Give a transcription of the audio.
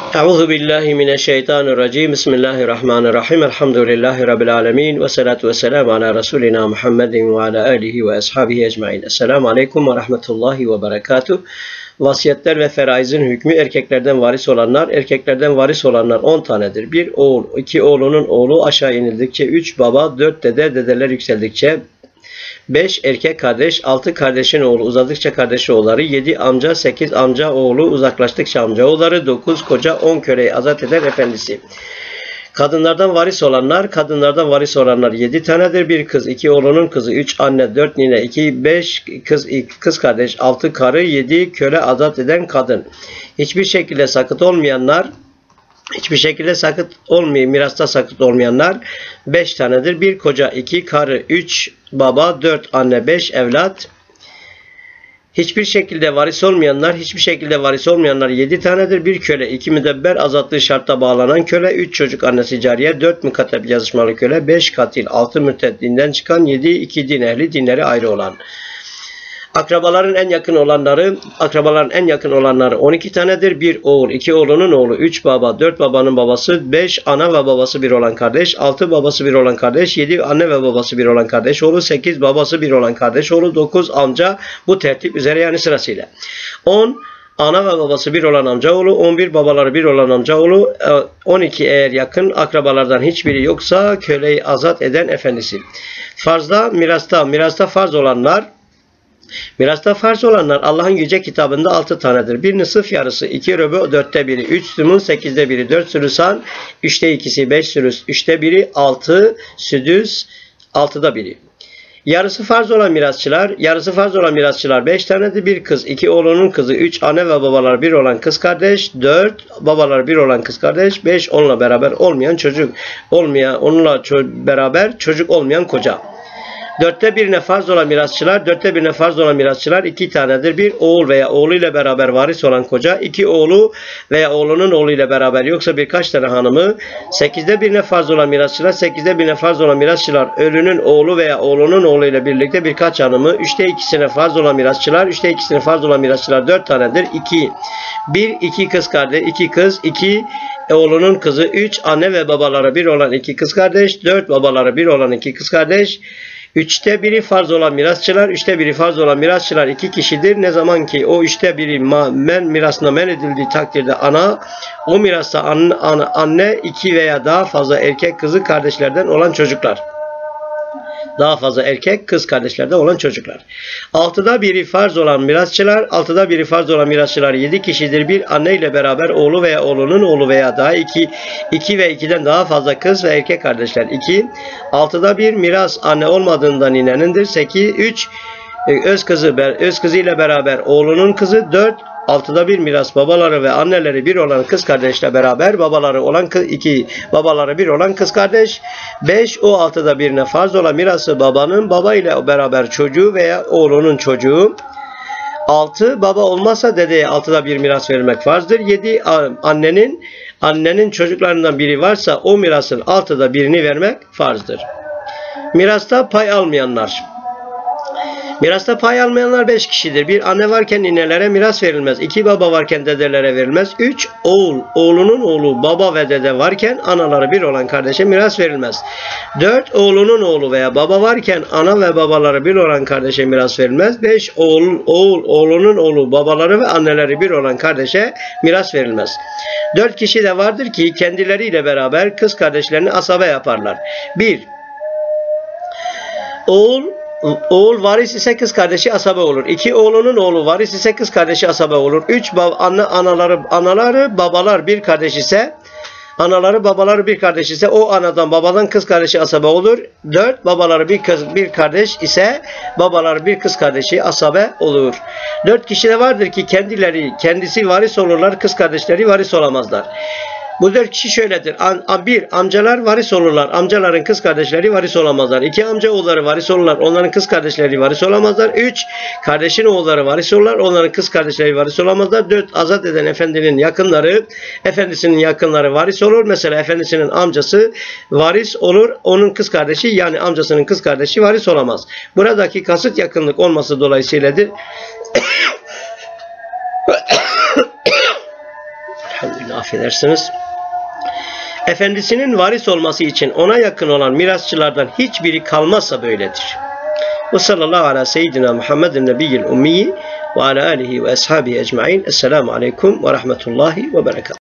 Euzu billahi mineşşeytanirracim. Bismillahirrahmanirrahim. Elhamdülillahi rabbil alamin ve salatu vesselam ala resulina Muhammedin ve ala alihi ve ashabihi ecmaîn. Esselamu aleyküm ve rahmetullahi ve berekatuh. Vasiyetler ve feraizin hükmü: erkeklerden varis olanlar 10 tanedir. 1 oğul, 2 oğlunun oğlu, aşağı inildikçe 3 baba, 4 dede, dedeler yükseldikçe 5 erkek kardeş, 6 kardeşin oğlu, uzadıkça kardeş oğulları, 7 amca, 8 amca oğlu, uzaklaştıkça amca oğulları, 9 koca, 10 köleyi azat eden efendisi. Kadınlardan varis olanlar 7 tanedir. 1 kız, 2 oğlunun kızı, 3 anne, 4 nine, 5 kız kardeş, 6 karı, 7 köle azat eden kadın. Hiçbir şekilde mirasta sakıt olmayanlar 5 tanedir. 1 koca, 2 karı, 3 baba, 4 anne, 5 evlat. Hiçbir şekilde varis olmayanlar 7 tanedir. 1 köle, 2 müdebber azatlığı şartta bağlanan köle, 3 çocuk annesi cariye, 4 mukateb yazışmalı köle, 5 katil, 6 mürted dinden çıkan, 7 2 din ehli, dinleri ayrı olan. Akrabaların en yakın olanları 12 tanedir. 1 oğul, 2 oğlunun oğlu, 3 baba, 4 babanın babası, 5 ana ve babası bir olan kardeş, 6 babası bir olan kardeş, 7 anne ve babası bir olan kardeş oğlu, 8 babası bir olan kardeş oğlu, 9 amca, bu tertip üzere yani sırasıyla. 10 ana ve babası bir olan amcaoğlu, 11 babaları bir olan amcaoğlu, 12 eğer yakın akrabalardan hiçbiri yoksa köleyi azat eden efendisi. Mirasta farz olanlar Allah'ın yüce kitabında 6 tanedir. 1 nısıf yarısı, 2 röbü 4'te 1'i, 3 sümun 8'de 1'i, 4 sülüsan 3'te 2'si, 5 sülüs 3'te 1'i, 6 südüs 6'da 1'i. Yarısı farz olan mirasçılar 5 tanedir. 1 kız, 2 oğlunun kızı, 3 anne ve babalar bir olan kız kardeş, 4 babalar bir olan kız kardeş, 5 onunla beraber çocuk olmayan koca. 4'te birine farz olan mirasçılar 2 tanedir. 1 oğul veya oğlu ile beraber varis olan koca, 2 oğlu veya oğlunun oğlu ile beraber yoksa birkaç tane hanımı. 8'de birine farz olan mirasçılar ölünün oğlu veya oğlunun oğlu ile birlikte birkaç hanımı. 3'te 2'sine farz olan mirasçılar 4 tanedir. 2 kız kardeş, 2 kız, 2 oğlunun kızı, 3 anne ve babaları bir olan 2 kız kardeş, 4 babaları bir olan 2 kız kardeş. 3'te biri farz olan mirasçılar 2 kişidir. Ne zaman ki o 3'te biri mirasına men edildiği takdirde o mirasta anne 2 veya daha fazla erkek kız kardeşlerden olan çocuklar. 6'da biri farz olan mirasçılar 7 kişidir. Bir anne ile beraber oğlu veya oğlunun oğlu veya daha 2 ve 2'den daha fazla kız ve erkek kardeşler 2. 6'da bir miras anne olmadığından ninenindir. 3 öz kızı ile beraber oğlunun kızı. 4 6'da bir miras babaları ve anneleri bir olan kız kardeşle beraber babaları bir olan kız kardeş. 5 o 6'da birine farz olan mirası babanın baba ile beraber çocuğu veya oğlunun çocuğu. 6 baba olmazsa dedeye 6'da bir miras verilmek farzdır. 7 annenin çocuklarından biri varsa o mirasın 6'da birini vermek farzdır. Mirasta pay almayanlar 5 kişidir. 1 anne varken ninelere miras verilmez. 2 baba varken dedelere verilmez. 3 oğlunun oğlu, baba ve dede varken anaları bir olan kardeşe miras verilmez. 4 oğlunun oğlu veya baba varken ana ve babaları bir olan kardeşe miras verilmez. 5 oğlunun oğlu, babaları ve anneleri bir olan kardeşe miras verilmez. 4 kişi de vardır ki kendileriyle beraber kız kardeşlerini asabe yaparlar. 1 Oğul varis ise kız kardeşi asabe olur. 2 oğlunun oğlu varis ise kız kardeşi asabe olur. 3 anaları babalar bir kardeş ise o anadan babadan kız kardeşi asabe olur. 4 babaları bir kardeş ise babaları bir kız kardeşi asabe olur. 4 kişi de vardır ki kendisi varis olurlar, kız kardeşleri varis olamazlar. Bu 4 kişi şöyledir. 1 amcalar varis olurlar. Amcaların kız kardeşleri varis olamazlar. 2 amca oğulları varis olurlar. Onların kız kardeşleri varis olamazlar. 3 kardeşin oğulları varis olurlar. Onların kız kardeşleri varis olamazlar. 4 azat eden efendisinin yakınları varis olur. Mesela efendisinin amcası varis olur. Onun kız kardeşi yani amcasının kız kardeşi varis olamaz. Buradaki kasıt yakınlık olması dolayısıyladır. Elhamdülillah. affedersiniz. Efendisinin varis olması için ona yakın olan mirasçılardan hiçbiri kalmazsa böyledir. Ve sallallahu ala seyyidina Muhammedin nebiyyil ummiyi ve ala alihi ve ashabihi ecma'in. Esselamu aleyküm ve rahmetullahi ve berekatuhu.